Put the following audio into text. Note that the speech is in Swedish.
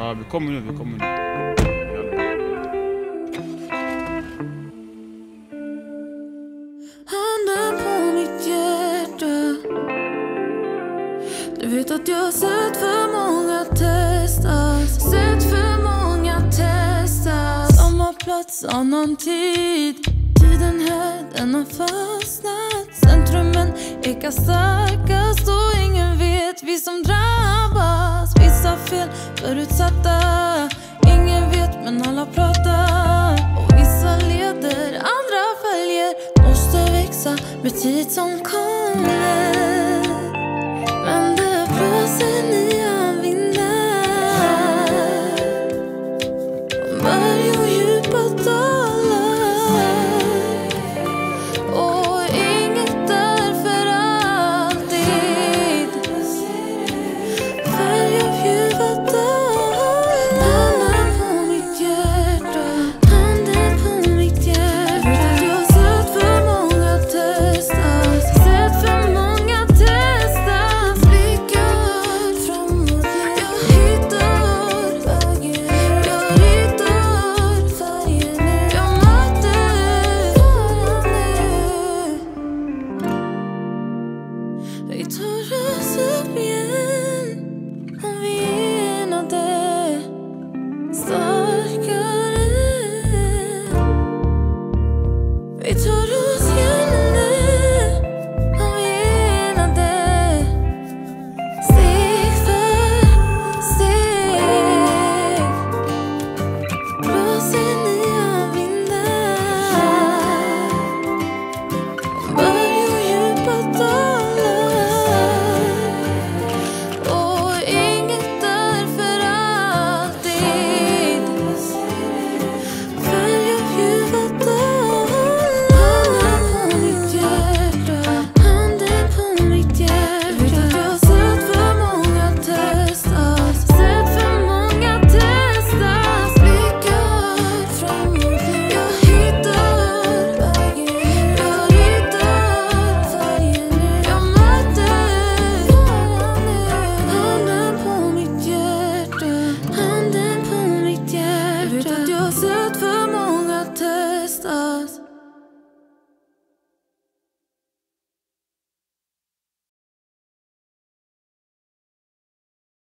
Ja, vi kommer nu. Handen på mitt hjärta. Du vet att jag har sett för många testas. Samma plats, annan tid. Tiden här, den har fastnat. Centrumen ekar starkast och ingen vet. Vi som drabbas, vissa fel förutsatta. Ingen vet men alla pratar. Och vissa leder, andra följer. Måste växa med tid som kommer.